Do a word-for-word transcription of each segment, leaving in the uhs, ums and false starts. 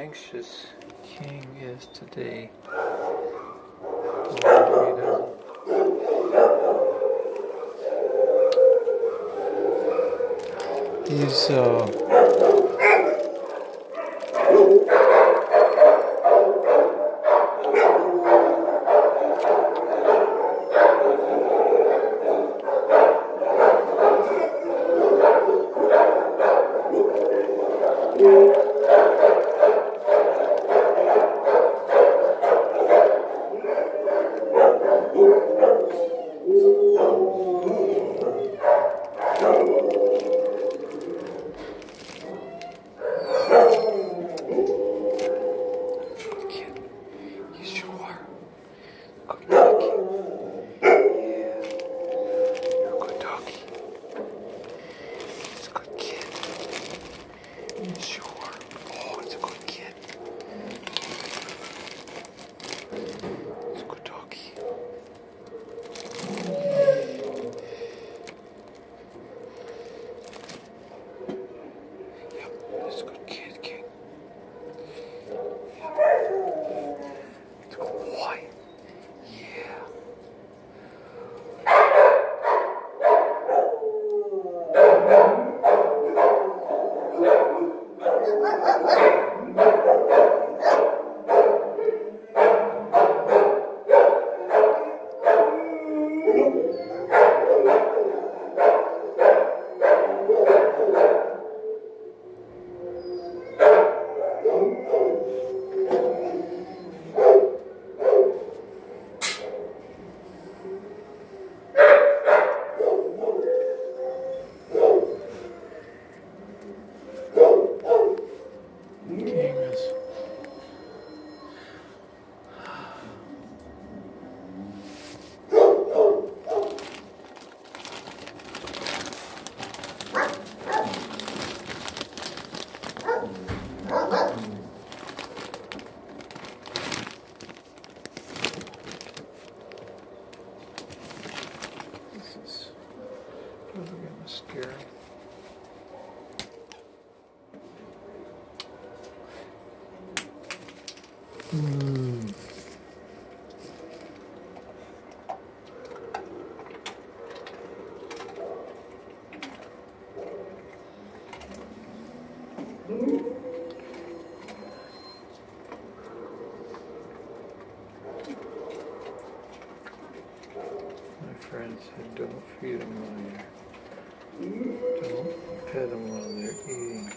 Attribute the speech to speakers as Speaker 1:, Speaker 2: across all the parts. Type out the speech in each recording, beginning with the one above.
Speaker 1: anxious King is today. Oh, he's uh scary. Mm. My friend said don't feed them while you're, don't pet them while they're eating.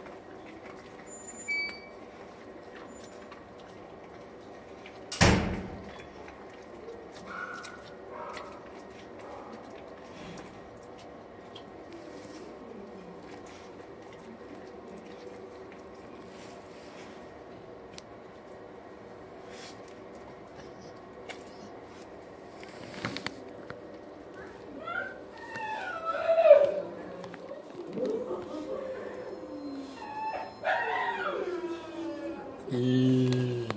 Speaker 1: Mm.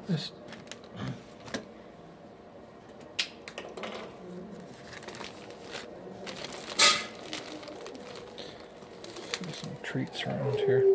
Speaker 1: This. There's some treats around here.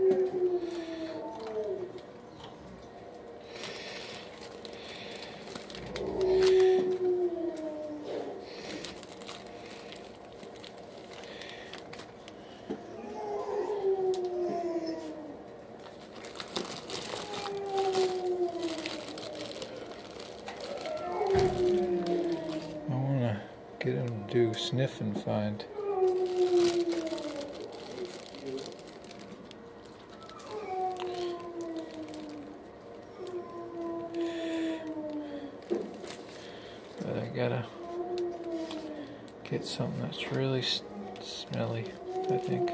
Speaker 1: Get him to do sniff and find. But I gotta get something that's really s smelly, I think.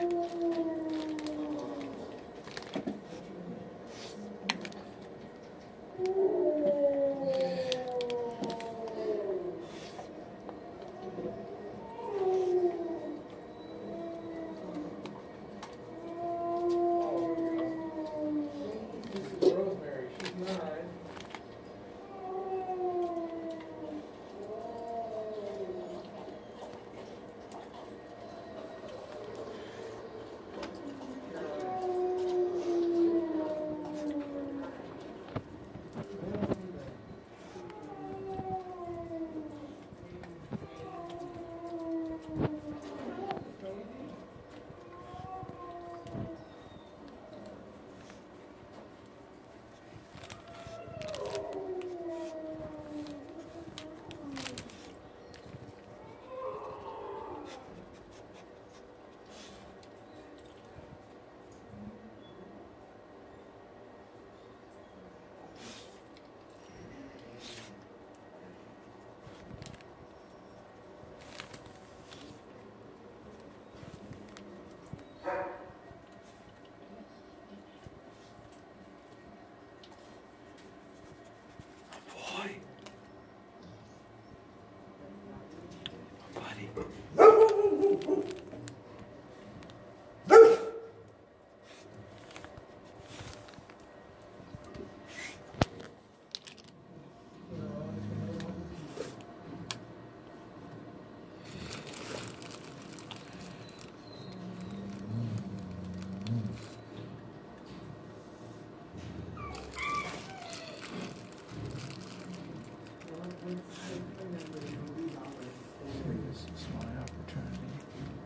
Speaker 1: This is my opportunity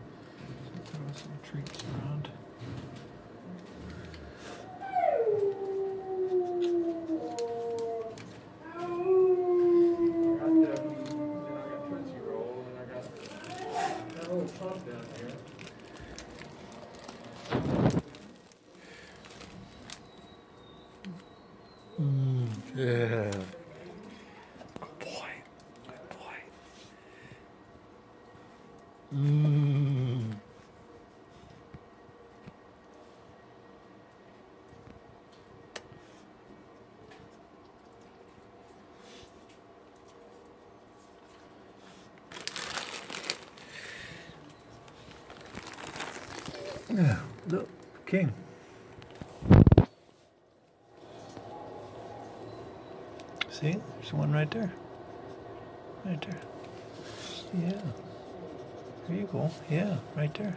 Speaker 1: to throw some treats around. Mm, yeah. Good boy. Good boy. Mm. Yeah, look, king. See, there's one right there. Right there. Yeah. There you go. Yeah, right there.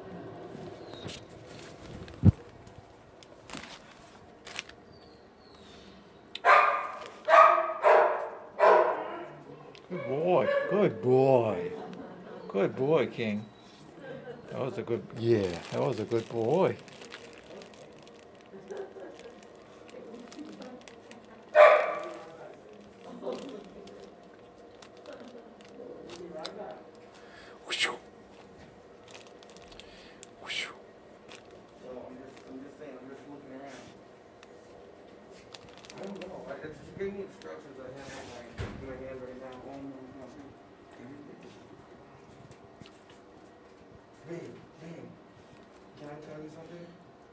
Speaker 1: Good boy. Good boy. Good boy, King. That was a good, yeah, that was a good boy.
Speaker 2: Give me instructions I have on my, my hand right now. Babe, babe, can I tell you something?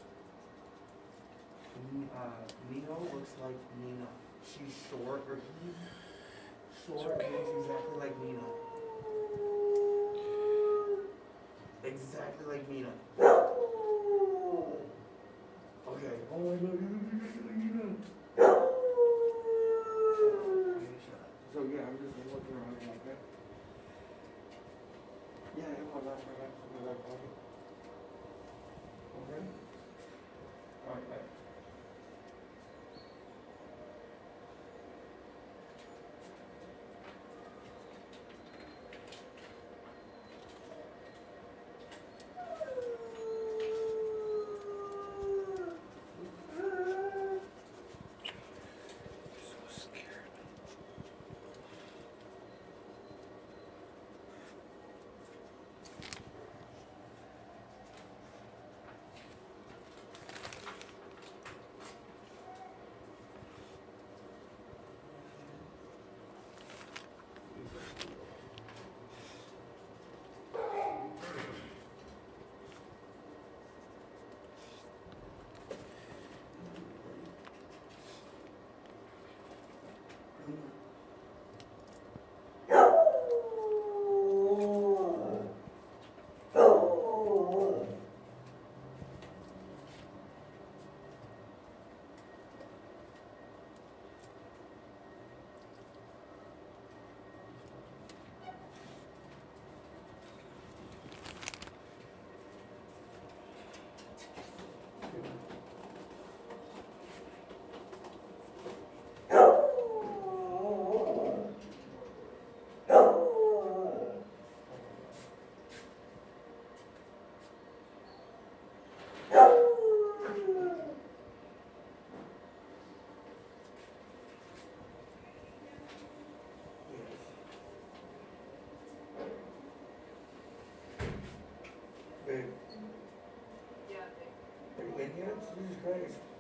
Speaker 2: Uh, Nino looks like Nina. She's short, or he's short, and looks exactly like Nina. Exactly like Nina. Okay. Oh my God, you look exactly like Nina. Babe. Yeah, babe. Are you in yet? Jesus Christ.